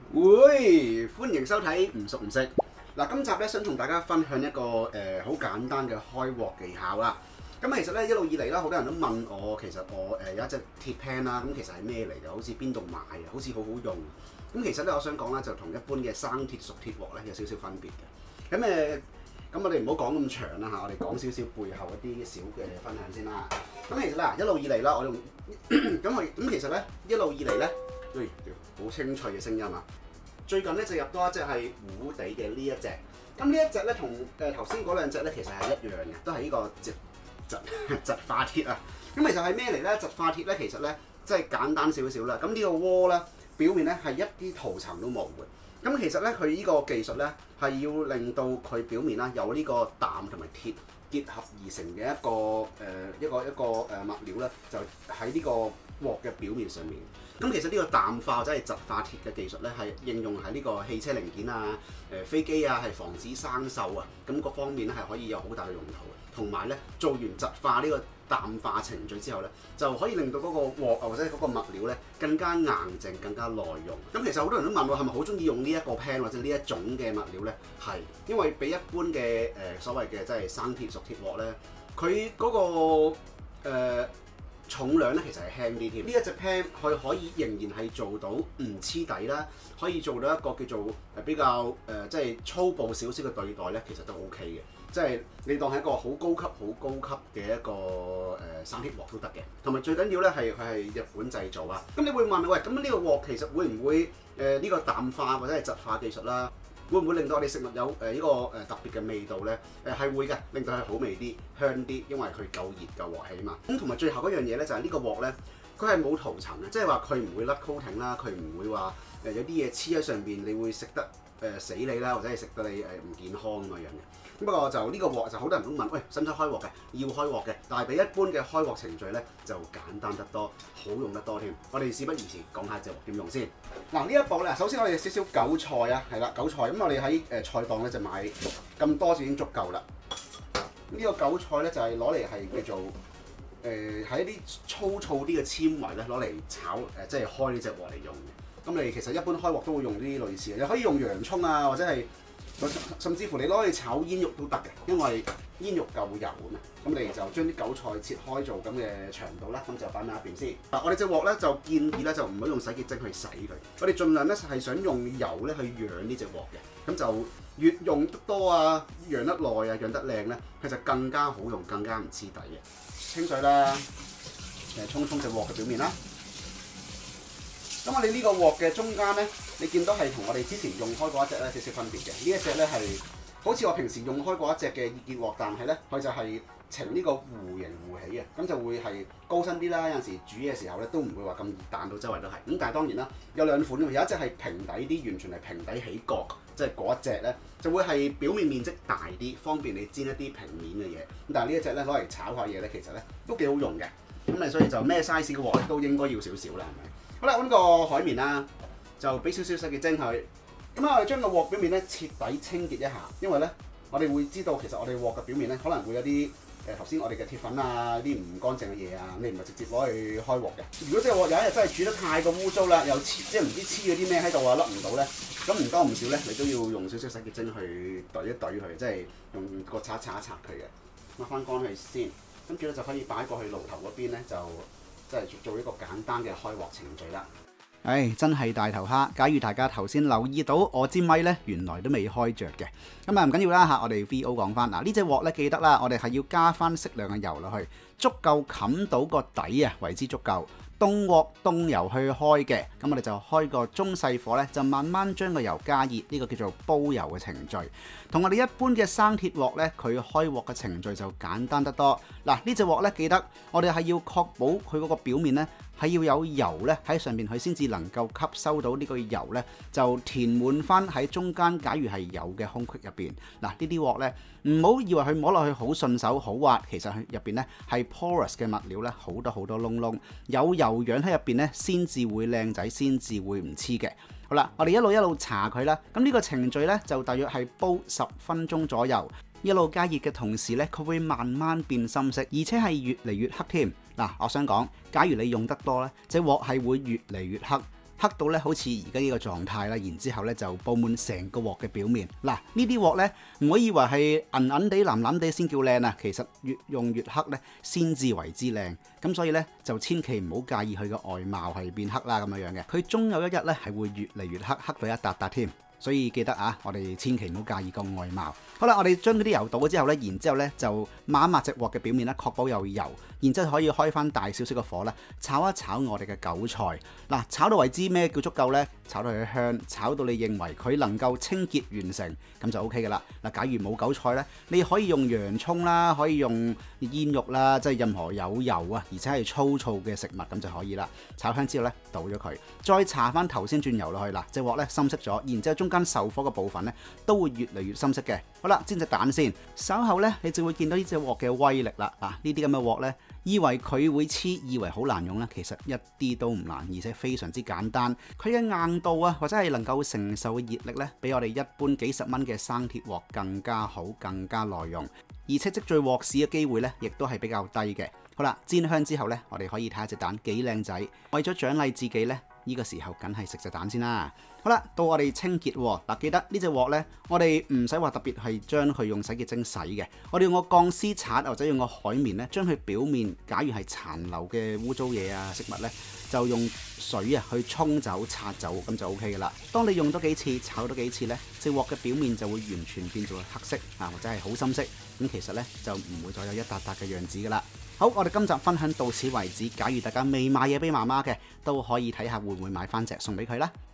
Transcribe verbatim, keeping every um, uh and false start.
會，歡迎收睇唔熟唔識。嗱，今集咧想同大家分享一個誒好、呃、簡單嘅開鑊技巧啦。咁其實咧一路以嚟啦，好多人都問我，其實我誒、呃、有一隻鐵 pan 啦，咁其實係咩嚟嘅？好似邊度買啊？好似好好用。咁其實咧，我想講咧，就同一般嘅生鐵熟鐵鑊咧有少少分別嘅。咁誒，咁、呃、我哋唔好講咁長啦嚇，我哋講少少背後一啲小嘅分享先啦。咁其實啦，一路以嚟啦，我用咁我咁其實咧一路以嚟咧，喂，好清脆嘅聲音啊！最近咧就入多一隻係糊地嘅呢一隻，咁呢一隻咧同誒頭先嗰兩隻咧其實係一樣嘅，都係呢個直直直化鐵啊。咁其實係咩嚟咧？直化鐵咧其實咧即係簡單少少啦。咁呢個鍋咧表面咧係一啲塗層都冇嘅。咁其實咧佢呢個技術咧係要令到佢表面啦有呢個氮同埋鐵結合而成嘅一個誒、呃、一個一個誒物料咧，就喺呢個鑊嘅表面上面。咁其實呢個氮化或者係直化鐵嘅技術咧，係應用喺呢個汽車零件啊、誒、呃、飛機啊，係防止生鏽啊，咁各方面咧係可以有好大嘅用途嘅。同埋咧做完直化呢個氮化程序之後咧，就可以令到嗰個鑊或者嗰個物料咧更加硬淨、更加耐用。咁其實好多人都問我係咪好中意用呢一個 pan 或者呢一種嘅物料咧？係，因為比一般嘅誒、呃、所謂嘅即係生鐵熟鐵鑊咧，佢嗰、嗰個、呃重量咧其實係輕啲添，呢一隻 pan 佢可以仍然係做到唔黐底啦，可以做到一個叫做誒比較誒、呃、即係粗暴少少嘅對待咧，其實都 OK 嘅。即係你當係一個好高級、好高級嘅一個誒、呃、生鐵鑊都得嘅。同埋最緊要咧係佢係日本製造啊。咁你會問喂，咁呢個鑊其實會唔會誒呢、呃呢個氮化或者係直化技術啦？會唔會令到我哋食物有誒呢個誒特別嘅味道咧？誒係會嘅，令到佢好味啲、香啲，因為佢夠熱夠鑊氣嘛。咁同埋最後嗰樣嘢咧，就係呢個鑊咧，佢係冇塗層嘅，即係話佢唔會甩 coating 啦，佢唔會話誒有啲嘢黐喺上邊，你會食得誒死你啦，或者係食得你誒唔健康咁樣嘅。不過就呢個鑊就好多人都問，喂，使唔使開鑊嘅？要開鑊嘅，但係比一般嘅開鑊程序咧就簡單得多，好用得多添。我哋事不宜遲，講下隻鑊點用先。嗱呢一步咧，首先我哋少少韭菜啊，係啦，韭菜。咁我哋喺誒菜檔咧就買咁多就已經足夠啦。呢、這個韭菜咧就係攞嚟係叫做誒喺、呃、一啲粗糙啲嘅纖維咧攞嚟炒誒、呃，即係開呢隻鑊嚟用嘅。咁你其實一般開鑊都會用呢啲類似嘅，你可以用洋葱啊，或者係。甚至乎你攞去炒煙肉都得嘅，因為煙肉夠油啊嘛。咁你就將啲韭菜切開做咁嘅長度啦，咁就擺埋一邊先。嗱，我哋隻鑊咧就建議咧就唔好用洗潔精去洗佢，我哋盡量咧係想用油咧去養呢隻鑊嘅。咁就越用得多啊，養得耐啊，養得靚咧，佢就更加好用，更加唔黐底嘅。清水啦，誒沖沖隻鑊嘅表面啦。咁我哋呢個鑊嘅中間咧，你見到係同我哋之前用開過一隻咧少少分別嘅。呢一隻咧係好似我平時用開過一隻嘅熱結鑊，但係咧佢就係呈呢個弧形弧起嘅，咁就會係高身啲啦。有陣時煮嘅時候咧都唔會話咁熱彈到周圍都係。咁但係當然啦，有兩款，有一隻係平底啲，完全係平底起角，即係嗰一隻咧就會係表面面積大啲，方便你煎一啲平面嘅嘢。咁但係呢一隻咧攞嚟炒下嘢咧，其實咧都幾好用嘅。咁啊，所以就咩 size 嘅鑊咧都應該要少少啦，係咪？好啦，揾個海綿啦，就俾少少洗潔精佢。咁啊，我哋將個鑊表面咧徹底清潔一下，因為咧我哋會知道其實我哋鑊嘅表面咧可能會有啲誒頭先我哋嘅鐵粉啊、啲唔乾淨嘅嘢啊，你唔係直接攞去開鑊嘅。如果隻鑊有一日真係煮得太過污糟啦，又黐即係唔知黐咗啲咩喺度啊，甩唔到咧，咁唔多唔少咧，你都要用少少洗潔精去懟一懟佢，即係用個刷刷一刷佢嘅，抹翻乾佢先。跟住咧就可以擺過去爐頭嗰邊咧就。即係做一個簡單嘅開鑊程序啦。唉，真係大頭蝦！假如大家頭先留意到我支咪呢，原來都未開着嘅。咁啊唔緊要啦嚇，我哋 V O 講翻嗱，呢隻鑊呢記得啦，我哋係要加翻適量嘅油落去，足夠冚到個底啊，為之足夠。凍鑊凍油去開嘅，咁我哋就開個中細火咧，就慢慢將個油加熱，呢個叫做煲油嘅程序。同我哋一般嘅生鐵鑊咧，佢開鑊嘅程序就簡單得多。嗱，呢隻鑊咧記得，我哋係要確保佢嗰個表面咧係要有油咧喺上面，佢先至能夠吸收到呢個油咧，就填滿翻喺中間。假如係有嘅空隙入邊，嗱呢啲鑊咧唔好以為佢摸落去好順手好滑，其實佢入邊咧係 porous 嘅物料咧，好多好多窿窿，有油樣喺入邊咧，先至會靚仔，先至會唔黐嘅。好啦，我哋一路一路搽佢啦。咁呢個程序咧就大約係煲十分鐘左右，一路加熱嘅同時咧，佢會慢慢變深色，而且係越嚟越黑添。嗱，我想講，假如你用得多咧，隻鑊係會越嚟越黑。 黑到咧好似而家呢個狀態啦，然之後咧就布滿成個鑊嘅表面。嗱，呢啲鑊咧唔可以話係銀銀地藍藍地先叫靚啊，其實越用越黑咧先至為之靚。咁所以咧就千祈唔好介意佢嘅外貌係變黑啦咁樣樣嘅，佢終有一日咧係會越嚟越黑，黑到一笪笪添。所以記得啊，我哋千祈唔好介意個外貌。好啦，我哋將嗰啲油倒咗之後呢，然之後呢就抹一抹隻鑊嘅表面咧，確保有油，然之後可以開翻大少少嘅火啦，炒一炒我哋嘅韭菜。嗱，炒到為之咩叫足夠呢？炒到佢香，炒到你認為佢能夠清潔完成，咁就 O K 噶啦。嗱，假如冇韭菜呢，你可以用洋葱啦，可以用煙肉啦，即係任何有油啊，而且係粗糙嘅食物咁就可以啦。炒香之後呢，倒咗佢，再搽翻頭先轉油落去啦，隻鑊呢深色咗，然之後中間受火嘅部分呢都會越嚟越深色嘅。好啦，煎隻蛋先，稍後呢，你就會見到呢隻鑊嘅威力啦。啊，呢啲咁嘅鑊呢，以為佢會黐，以為好難用呢，其實一啲都唔難，而且非常之簡單。佢嘅硬度啊，或者係能夠承受嘅熱力呢，比我哋一般幾十蚊嘅生鐵鑊更加好，更加耐用，而且積聚鑊屎嘅機會呢，亦都係比較低嘅。好啦，煎香之後呢，我哋可以睇下隻蛋幾靚仔。為咗獎勵自己呢，呢個時候梗係食隻蛋先啦。好啦，到我哋清潔喎。嗱，記得呢隻鑊呢，我哋唔使話特別係將佢用洗潔精洗嘅，我哋用個鋼絲刷或者用個海綿呢，將佢表面假如係殘留嘅污糟嘢啊食物呢，就用水啊去沖走擦走，咁就 O K 噶啦。當你用多幾次，炒多幾次呢，隻鑊嘅表面就會完全變做黑色啊，或者係好深色。咁其實呢，就唔會再有一笪笪嘅樣子噶啦。好，我哋今集分享到此為止。假如大家未買嘢俾媽媽嘅，都可以睇下會唔會買翻隻送俾佢啦。